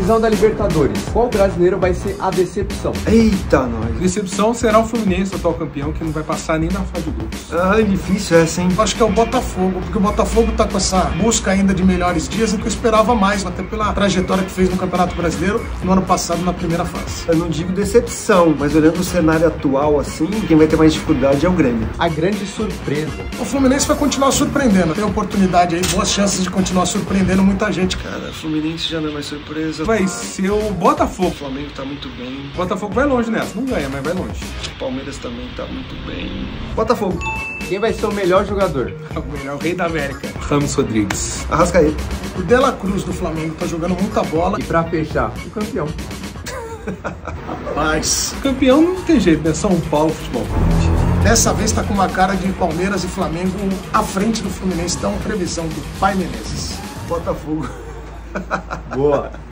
Previsão da Libertadores. Qual brasileiro vai ser a decepção? Eita, nós. Decepção será o Fluminense, atual campeão, que não vai passar nem na fase de grupos. Ah, difícil essa, hein? Acho que é o Botafogo, porque o Botafogo tá com essa busca ainda de melhores dias, em que eu esperava mais, até pela trajetória que fez no Campeonato Brasileiro no ano passado na primeira fase. Eu não digo decepção, mas olhando o cenário atual assim, quem vai ter mais dificuldade é o Grêmio. A grande surpresa. O Fluminense vai continuar surpreendendo, tem oportunidade aí, boas chances de continuar surpreendendo muita gente. Cara, o Fluminense já não é mais surpresa. Vai ser o Botafogo. O Flamengo tá muito bem. O Botafogo vai longe nessa, não ganha, mas vai longe. O Palmeiras também tá muito bem. Botafogo. Quem vai ser o melhor jogador? O rei da América, Ramos Rodrigues. Arrascaeta. O De La Cruz do Flamengo tá jogando muita bola. E pra fechar, o campeão. Mas O campeão não tem jeito, né? São Paulo Futebol Clube. dessa vez tá com uma cara de Palmeiras e Flamengo à frente do Fluminense. Então, previsão do Pai Menezes. Botafogo. Boa.